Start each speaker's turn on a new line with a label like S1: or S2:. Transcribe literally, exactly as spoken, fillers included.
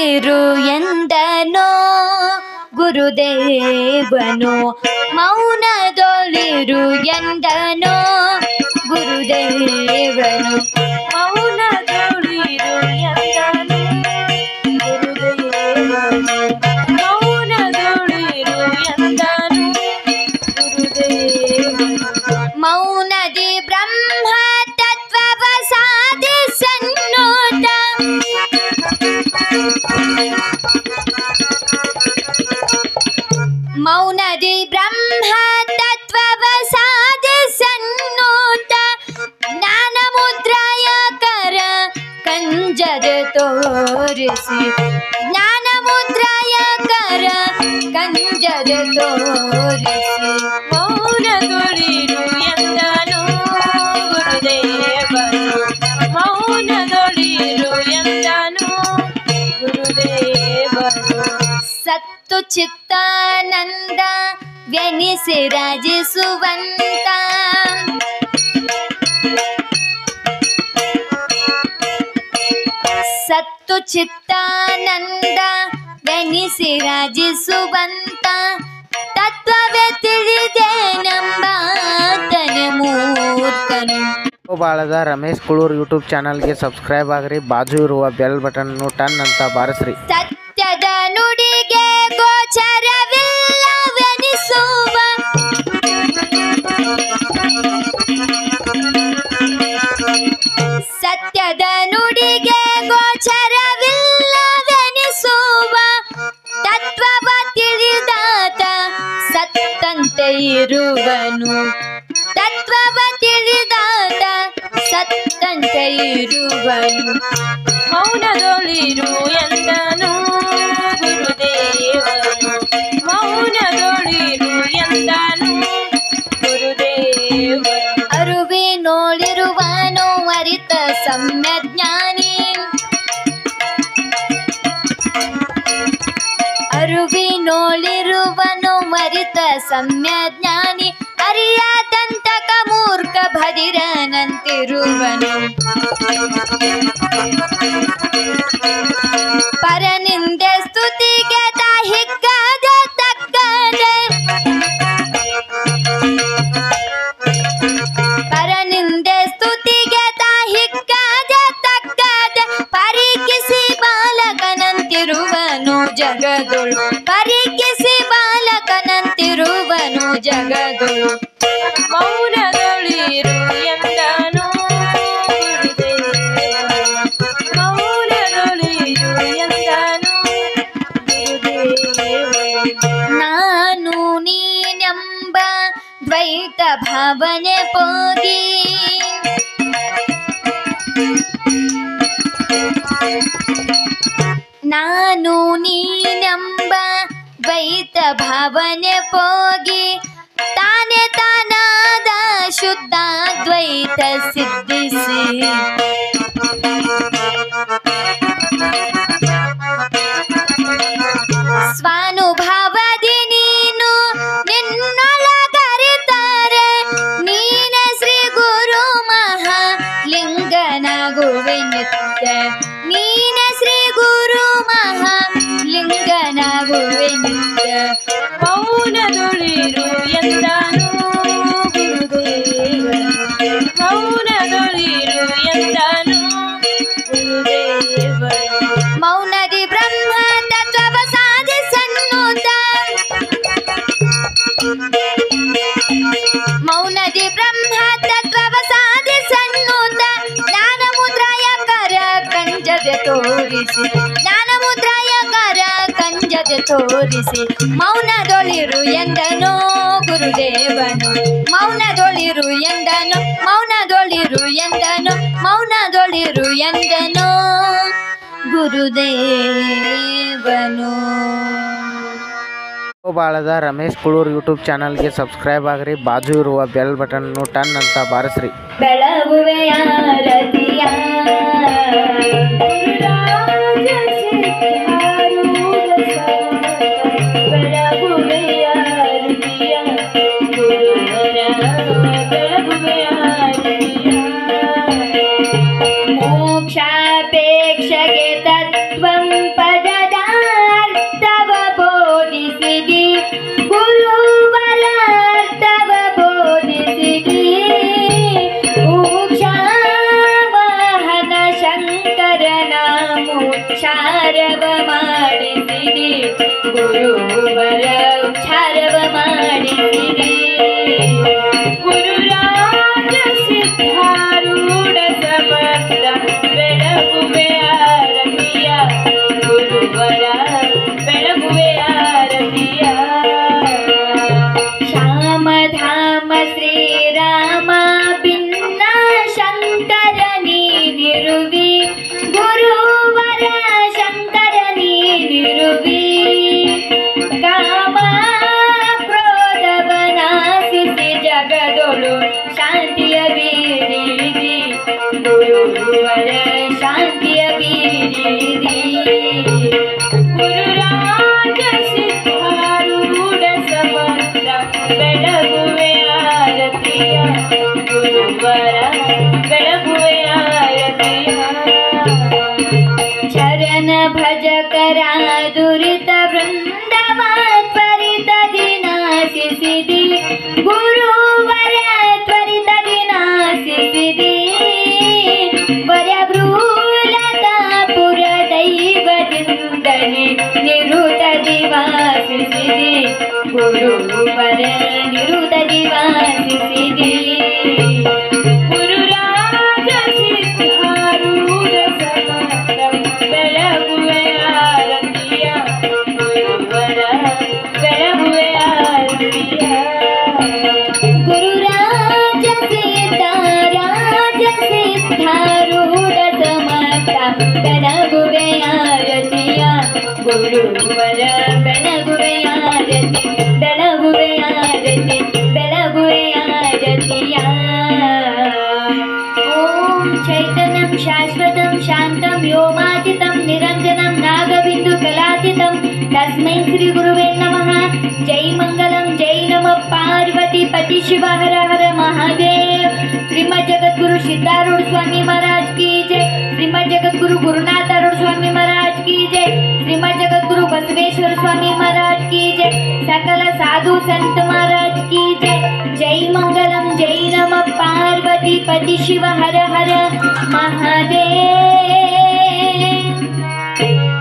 S1: ಮೌನದೊಳಿರು ಎಂದನೋ ಗುರುದೇವನು ಮೌನದೊಳಿರು ಎಂದನೋ ಗುರುದೇವನು
S2: ಮೌನದೊಳಿರು ಎಂದನು ಗುರುದೇವನು ಮೌನದೊಳಿರು ಎಂದನು ಗುರುದೇವನು
S1: ಮೌನದಿ ಬ್ರಹ್ಮ ತತ್ವವ ಸಾಧಿಸನ್ನೋತ ಮೌನದಿ ಬ್ರಹ್ಮ ತತ್ವವ ಸಾಧಿಸನ್ನೋತ ಜ್ಞಾನ ಮುದ್ರಾಯ ಕರ ಕಂಜದ ತೋರಿಸಿ ಜ್ಞಾನ ಮುದ್ರಾಯ ಕರ ಕಂಜದ ತೋರಿಸಿ
S2: ಮೌನದೊಳಿರು ಎಂದನು ಗುರುದೇವನು ಮೌನದೊಳಿರು ಎಂದನು ಗುರುದೇವನು
S1: ಸತ್ತು ಚಿತ್ತಾನಂದ ವ್ಯನಿಸಿ ರಾಜಿಸುವಂತ ಸತ್ತು ಚಿತ್ತಾನಂದ ವ್ಯನಿಸಿ ರಾಜಿಸುವಂತ ತತ್ವವೇ ತಿಳಿದೇನೆಂಬಾತನ ಮೂರ್ತನು.
S3: ಬಾಳದ ರಮೇಶ್ ಕುಳೂರ್ ಯೂಟ್ಯೂಬ್ ಚಾನಲ್ಗೆ ಸಬ್ಸ್ಕ್ರೈಬ್ ಆಗ್ರಿ, ಬಾಜು ಇರುವ ಬೆಲ್ ಬಟನ್ ಟನ್ ಅಂತ ಬಾರಿಸ್ರಿ.
S1: ಸತ್ಯದ ನುಡಿಗೆ ಗೋಚರವಿಲ್ಲವೆನಿಸುವ ಸತ್ಯದ ನುಡಿಗೆ ಗೋಚರವಿಲ್ಲವೆನಿಸುವ ತತ್ವವ ತಿಳಿದಾತ ಸತ್ತಂತೆ ಇರುವನು ತತ್ವವ ತಿಳಿದಾತ ಸತ್ತಂತೆ ಇರುವನು.
S2: ಮೌನದೊಳಿರು ಎಂದನು ಗುರುದೇವನು ಮೌನದೊಳಿರು ಎಂದನು ಗುರುದೇವನು
S1: ಅರುವಿನೋಳಿರುವನು ಅರಿತ ಸಮ್ಯಜ್ಞಾನಿ ಅರುವಿನೋಳಿರುವನು ಅರಿತ ಸಮ್ಯಜ್ಞಾನಿ ಅರಿಯಾದಂತಕ ಮೂರ್ಖ ಭದಿರನಂತಿರುವನು. ಪರನಿಂದೆ ಸ್ತುತಿಗೆ ತಾಹಿಕ್ಕದ ತಕ್ಕದೆ ಪರನಿಂದೆ ಸ್ತುತಿಗೆ ತಾಹಿಕ್ಕದ ತಕ್ಕದೆ ಪರಿಕಿಸಿ ಬಾಲಕನಂತಿರುವನು ಜಗದೊಳು ಪರಿಕಿಸಿ ಬಾಲಕನಂತಿರುವನು ಜಗದೊಳು.
S2: ಮೌನದೊಳಿರು ಎಂದನು ಗುರುದೇವನು ಮೌನದೊಳಿರು ಎಂದನು ಗುರುದೇವನು
S1: ನಾನು ನೀನೆಂಬ ದ್ವೈತ ಭಾವನೆ ಪೋಗಿ ನಾನು ನೀನೆಂಬ ದ್ವೈತ ಭಾವನೆ ಪೋಗಿ ತಾನೇ ತಾನಾದ ಶುದ್ಧ ದ್ವೈತ ಸಿದ್ಧಿಸಿ ಸ್ವಾನುಭಾವದಿ ನೀನು ನಿನ್ನೊಳಗರಿತಾರೆ ನೀನ ಶ್ರೀ ಗುರು ಮಹಾಲಿಂಗನಾಗುವೆ ನಿತ್ಯ ನೀನ ಶ್ರೀ ಗುರು ಮಹಾಲಿಂಗನಾಗುವೆ ನಿತ್ಯ.
S2: ಮೌನದೊಳಿರು ಎಂದನು ಗುರುದೇವನು ಮೌನದೊಳಿರು ಎಂದನು ಗುರುದೇವನು
S1: ಮೌನದಿ ಬ್ರಹ್ಮ ತತ್ವವ ಸಾಧಿಸನ್ನುತ್ತ ಮೌನದಿ ಬ್ರಹ್ಮ ತತ್ವವ ಸಾಧಿಸನ್ನುತ್ತ ಜ್ಞಾನ ಮುದ್ರಾಯ ಕರ ಕಂಜದೆ ತೋರಿಸಿ ಜ್ಞಾನ ಮುದ್ರಾಯ ಕರ ಕಂಜದೆ ತೋರಿಸಿ ಮೌನದೊಳಿರು ಎಂದನೋ ಗುರುದೇವನು ಮೌನದೊಳಿರು ಎಂದನು ಮೌನದೊಳಿರು ಎಂದನು ಮೌನದೊಳಿರು ಎಂದನೋ ಗುರುದೇವನು.
S3: ಬಾಳದ ರಮೇಶ್ ಕುಳೂರ್ ಯೂಟ್ಯೂಬ್ ಚಾನಲ್ಗೆ ಸಬ್ಸ್ಕ್ರೈಬ್ ಆಗ್ರಿ, ಬಾಜು ಇರುವ ಬೆಲ್ ಬಟನ್ ಟನ್ ಅಂತ ಬಾರಿಸ್ರಿ.
S1: ಬೆಳಗುವೆಯ ರತಿಯ
S2: ಬೆಳಗುವೆಯ ರತಿಯ ಗುರುವರ ಬೆಳಗುವೆಯ ರತಿಯ
S1: ಮೋಕ್ಷಾಪೇಕ್ಷಗೆ ತತ್ವಂ ಪದ ಉಚ್ಚಾರವ ಮಾಡಿಸಿದಿ ಗುರುವರ ಉಚ್ಚಾರವ ಮಾಡಿಸಿದಿ
S2: ಗುರುರಾಜ ಸಿದ್ಧಾರೂಢ ಸಮರ್ಥ ಬೆಳಗುವೆ ಆರತಿಯ ಗುರುವರ ಬೆಳಗುವೆ ಆರತಿಯ
S1: ಶ್ಯಾಮಧಾಮ ಶ್ರೀರಾಮ ಭಿನ್ನ ಶಂಕರ ನೀನಿರುವಿ ಗುರುವರ ಶಂಕರ ನೀನಿರುವಿ ಕಾಮ ಕ್ರೋಧವನಾಸಿಸಿ ಜಗದೊಳು ಶಾಂತಿಯ ಬೀರಿದಿ ಗುರುವರ ಶಾಂತಿಯ ಬೀರಿದಿ
S2: ಗುರುರಾಜ ಸಿದ್ಧಾರೂಢ ಸಮರ್ಥ ಬೆಳಗುವೆ ಆರತಿಯ ಗುರುವರ ಬೆಳಗುವೆ ಆರತಿಯ
S1: ಚರಣ ಭಜಕರ ದುರಿತ ವೃಂದವ ತ್ವರಿತ ದಿನಾಸಿಸಿದಿ ಗುರುವರ ತ್ವರಿತ ದಿನಾಸಿಸಿದಿ ವರಭ್ರೂಲತಾಪುರ ದೈವದಿಂದಲೇ ನಿರುತ ದಿವಾಸಿಸಿದಿ ಗುರುವರ ನಿರುತ ದಿವಾಸಿಸಿದಿ
S2: ಗುರುರಾಜ ಸಿದ್ಧಾರೂಢ ಸಮರ್ಥ ಬೆಳಗುವೆ ಆರತಿಯ ಗುರುವರ ಬೆಳಗುವೆ ಆರತಿಯ
S1: ಗುರುರಾಜ ಸಿದ್ಧ ರಾಜ ಸಿದ್ಧಾರೂಢ ಸಮರ್ಥ ಬೆಳಗುವೆ ಆರತಿಯ ಗುರುವರ ಬೆಳಗುವೆ ಆರತಿ ಬೆಳಗುವೆ ಆರತಿ ಬೆಳಗುವೆ ಆರತಿಯ ಓಂ ಚೈತನ್ಯಂ ಶಾಶ್ವತಂ ಶಾಂತಂ ವ್ಯೋಮಾತೀತಂ ನಿರಂಜನಂ ನಾಗಬಿಂದು ಕಲಾತೀತಂ ತಸ್ಮೈ ಶ್ರೀ ಗುರುವೇ ನಮಃ ಜೈ ಮಂಗಲಂ ಜೈ ನಮಃ ಪಾರ್ವತಿ ಪತಿ ಶಿವ ಹರ ಹರ ಮಹಾದೇವ್ ಶ್ರೀಮದ್ ಜಗದ್ಗುರು ಸಿದ್ಧಾರೂಢ स्वामी महाराज की जय श्रीमद जगद्गुरु गुरुनाथ अरुण स्वामी महाराज की जय श्रीमद जगद्गुरु बसवेश्वर स्वामी महाराज की जय सकल साधु संत महाराज की जय जय मंगलम जय नमः पार्वती पति शिव हर हर महादेव।